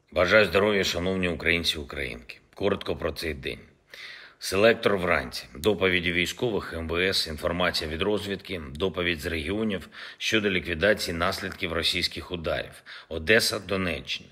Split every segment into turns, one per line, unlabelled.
Бажаю здоров'я, шановні українці і українки. Коротко про цей день. Селектор вранці. Доповіді військових, МВС, інформація від розвідки, доповідь з регіонів щодо ліквідації наслідків російських ударів. Одеса, Донеччина.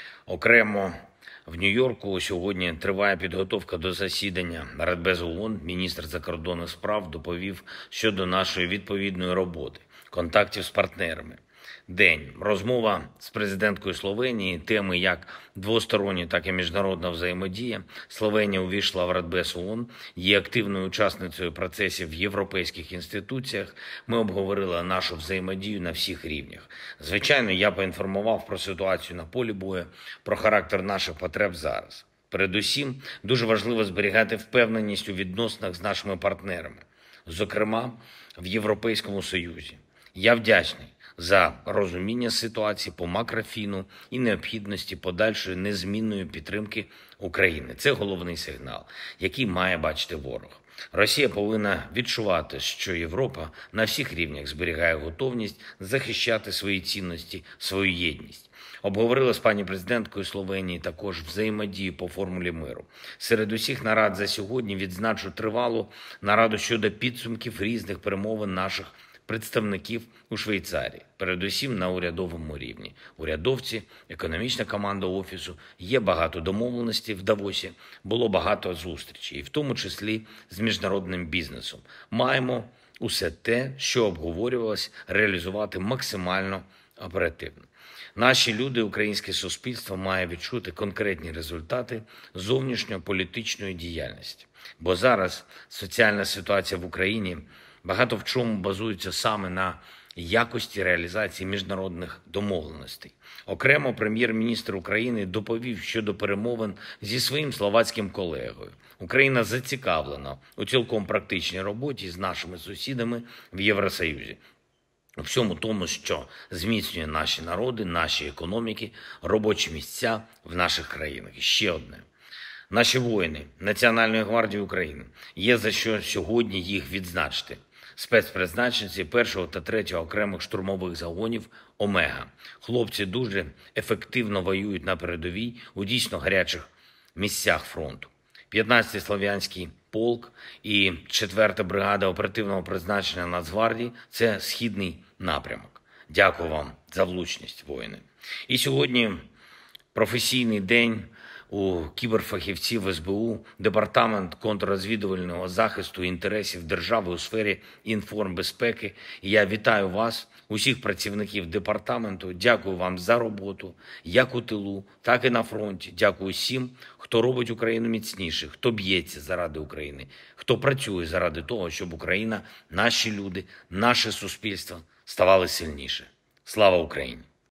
Окремо в Нью-Йорку сьогодні триває підготовка до засідання Радбезу ООН. Міністр закордонних справ доповів щодо нашої відповідної роботи, контактів з партнерами. День. Розмова з президенткою Словенії, теми як двостороння, так і міжнародна взаємодія. Словенія увійшла в Радбез ООН, є активною учасницею процесів в європейських інституціях. Ми обговорили нашу взаємодію на всіх рівнях. Звичайно, я поінформував про ситуацію на полі бою, про характер наших потреб зараз. Передусім, дуже важливо зберігати впевненість у відносинах з нашими партнерами, зокрема в Європейському Союзі. Я вдячний за розуміння ситуації по макрофіну і необхідності подальшої незмінної підтримки України. Це головний сигнал, який має бачити ворог. Росія повинна відчувати, що Європа на всіх рівнях зберігає готовність захищати свої цінності, свою єдність. Обговорили з пані президенткою Словенії також взаємодію по формулі миру. Серед усіх нарад за сьогодні відзначу тривалу нараду щодо підсумків різних перемовин наших представників у Швейцарії, передусім на урядовому рівні. Урядовці, економічна команда Офісу, є багато домовленостей в Давосі, було багато зустрічей, і в тому числі з міжнародним бізнесом. Маємо усе те, що обговорювалось, реалізувати максимально оперативно. Наші люди, українське суспільство має відчути конкретні результати зовнішньополітичної діяльності. Бо зараз соціальна ситуація в Україні багато в чому базується саме на якості реалізації міжнародних домовленостей. Окремо прем'єр-міністр України доповів щодо перемовин зі своїм словацьким колегою. Україна зацікавлена у цілком практичній роботі з нашими сусідами в Євросоюзі. У всьому тому, що зміцнює наші народи, наші економіки, робочі місця в наших країнах. І ще одне. Наші воїни Національної гвардії України, є за що сьогодні їх відзначити. Спецпризначенці 1-го та 3-го окремих штурмових загонів «Омега». Хлопці дуже ефективно воюють на передовій у дійсно гарячих місцях фронту. 15-й Слов'янський полк і 4-та бригада оперативного призначення Нацгвардії – це східний напрямок. Дякую вам за влучність, воїни. І сьогодні професійний день у кіберфахівців СБУ, Департамент контррозвідувального захисту інтересів держави у сфері інформбезпеки. І я вітаю вас, усіх працівників департаменту. Дякую вам за роботу, як у тилу, так і на фронті. Дякую всім, хто робить Україну міцніше, хто б'ється заради України, хто працює заради того, щоб Україна, наші люди, наше суспільство ставали сильніше. Слава Україні!